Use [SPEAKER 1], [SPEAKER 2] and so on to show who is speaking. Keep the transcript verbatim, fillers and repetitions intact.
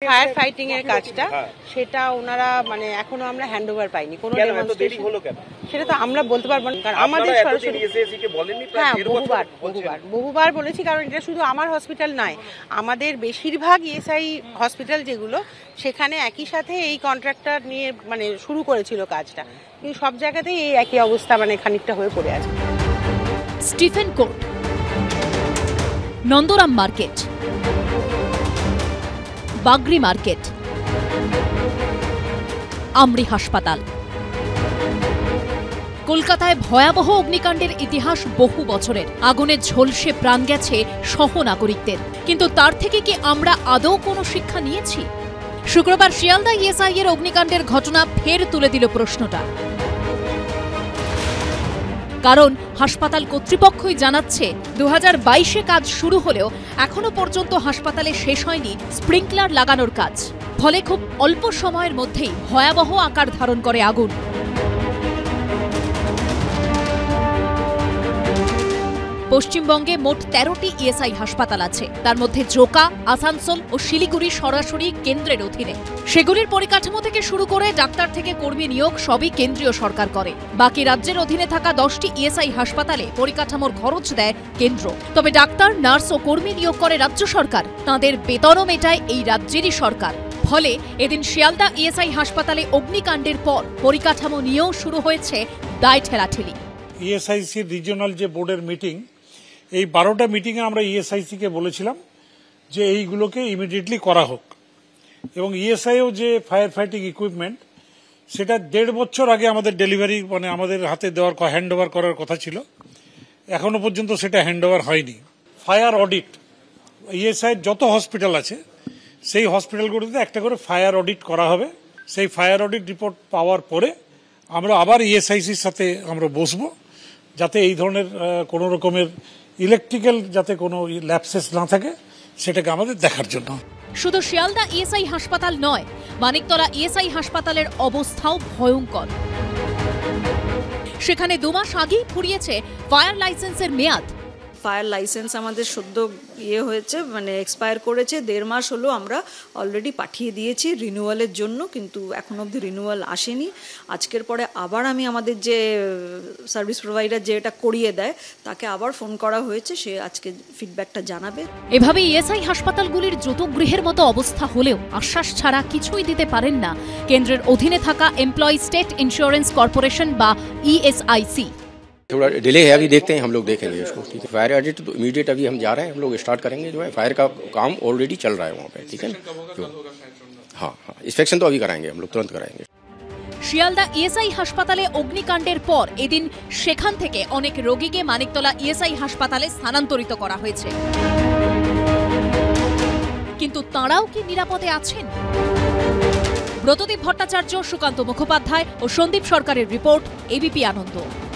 [SPEAKER 1] Fire fighting এর কাজটা সেটা ওনারা মানে এখনো আমরা হ্যান্ড ওভার পাইনি। কোনো ডেমনস্ট্রেশন হলো কেন সেটা তো আমরা বলতে পারবো না, কারণ আমাদের সরাসরি হ্যাঁ বহুবার বহুবার বহুবার বলেছি, কারণ এটা শুধু আমার হসপিটাল নয়, আমাদের বেশিরভাগ ইএসআই হসপিটাল যেগুলো সেখানে একই সাথে এই কন্ট্রাক্টর নিয়ে মানে শুরু করেছিল কাজটা, কিন্তু সব জায়গাতেই এই একই অবস্থা মানে খানিকটা হয়ে পড়ে আছে।
[SPEAKER 2] Stephen Court, Nandaram market, Bagri market, AMRI হাসপাতাল। কলকাতায় ভয়াবহ অগ্নিকাণ্ডের ইতিহাস বহু বছরের। আগুনে ঝলসে প্রাণ গেছে সহ নাগরিকদের, কিন্তু তার থেকে কি আমরা আদৌ কোনো শিক্ষা নিয়েছি? শুক্রবার শিয়ালদা ইএসআই এর অগ্নিকাণ্ডের ঘটনা ফের তুলে দিল প্রশ্নটা। কারণ হাসপাতাল কর্তৃপক্ষই জানাচ্ছে দু হাজার বাইশে কাজ শুরু হলেও এখনো পর্যন্ত হাসপাতালে শেষ হয়নি স্প্রিংকলার লাগানোর কাজ, ফলে খুব অল্প সময়ের মধ্যেই ভয়াবহ আকার ধারণ করে আগুন। পশ্চিমবঙ্গে মোট তেরোটি ইএসআই হাসপাতাল আছে, তার মধ্যে জোকা, আসানসোল ও শিলিগুড়ি সরাসরি কেন্দ্রের অধীনে। সেগুলির পরিকাঠামো থেকে শুরু করে ডাক্তার থেকে কর্মী নিয়োগ সবই কেন্দ্রীয় সরকার করে। বাকি রাজ্যের অধীনে থাকা দশটি ইএসআই হাসপাতালে পরিকাঠামোর খরচ দেয় কেন্দ্র, তবে ডাক্তার, নার্স ও কর্মী নিয়োগ করে রাজ্য সরকার। তাঁদের বেতনও মেটায় এই রাজ্যেরই সরকার। ফলে এদিন শিয়ালদা ইএসআই হাসপাতালে অগ্নিকাণ্ডের পর পরিকাঠামো নিয়েও শুরু হয়েছে দায় ঠেলাঠেলি।
[SPEAKER 3] ইএসআইসি রিজিওনাল যে বোর্ডের মিটিং, এই বারোটা মিটিংয়ে আমরা ইএসআইসিকে বলেছিলাম যে এইগুলোকে ইমিডিয়েটলি করা হোক, এবং ইএসআইও যে ফায়ার ফাইটিং ইকুইপমেন্ট সেটা দেড় বছর আগে আমাদের ডেলিভারি মানে আমাদের হাতে দেওয়ার হ্যান্ড ওভার করার কথা ছিল, এখনো পর্যন্ত সেটা হ্যান্ড ওভার হয়নি। ফায়ার অডিট, ইএসআইয়ের যত হসপিটাল আছে সেই হসপিটালগুলোতে একটা করে ফায়ার অডিট করা হবে। সেই ফায়ার অডিট রিপোর্ট পাওয়ার পরে আমরা আবার ইএসআইসির সাথে আমরা বসবো, যাতে এই ধরনের কোনো রকমের ইলেকট্রিক্যাল যাতে কোনো ল্যাপসেস না থাকে সেটাকে আমাদের দেখার জন্য।
[SPEAKER 2] শুধু শিয়ালদা ইএসআই হাসপাতাল নয়, মানিকতলা ইএসআই হাসপাতালের অবস্থাও ভয়ঙ্কর। সেখানে দুমাস আগেই ফুরিয়েছে ফায়ার লাইসেন্সের মেয়াদ।
[SPEAKER 4] ফায়ার লাইসেন্স আমাদের সদ্য ইয়ে হয়েছে, মানে এক্সপায়ার করেছে, দেড় মাস হলো আমরা অলরেডি পাঠিয়ে দিয়েছি রিনিউয়ালের জন্য, কিন্তু এখনো অবধি রিনিউয়াল আসেনি। আজকের পরে আবার আমি আমাদের যে সার্ভিস প্রোভাইডার যে এটা করিয়ে দেয় তাকে আবার ফোন করা হয়েছে, সে আজকে ফিডব্যাকটা জানাবে।
[SPEAKER 2] এভাবে ইএসআই হাসপাতালগুলির জুতোগৃহের মতো অবস্থা হলেও আশ্বাস ছাড়া কিছুই দিতে পারেন না কেন্দ্রের অধীনে থাকা এমপ্লয়ি স্টেট ইন্স্যুরেন্স কর্পোরেশন বা ইএসআইসি।
[SPEAKER 5] थोड़ा डिले है, अभी देखते हैं, हम लोग देखेंगे इसको। ठीक है, फायर ऑडिट तो इमीडिएट अभी हम जा रहे हैं, हम लोग स्टार्ट करेंगे। जो है फायर का काम ऑलरेडी चल रहा है वहाँ पे। ठीक है, हाँ हाँ इंस्पेक्शन तो अभी कराएंगे, हम लोग तुरंत कराएंगे।
[SPEAKER 2] শিয়ালদা ইএসআই হাসপাতালে অগ্নিকাণ্ডের পর এদিন সেখান থেকে অনেক রোগীকে মানিকতলা ইএসআই হাসপাতালে স্থানান্তরিত করা হয়েছে, কিন্তু তাঁরাও কি নিরাপদে আছেন? ব্রতদীপ ভট্টাচার্য, সুকান্ত মুখোপাধ্যায় ও সন্দীপ সরকারের রিপোর্ট, এবিপি আনন্দ।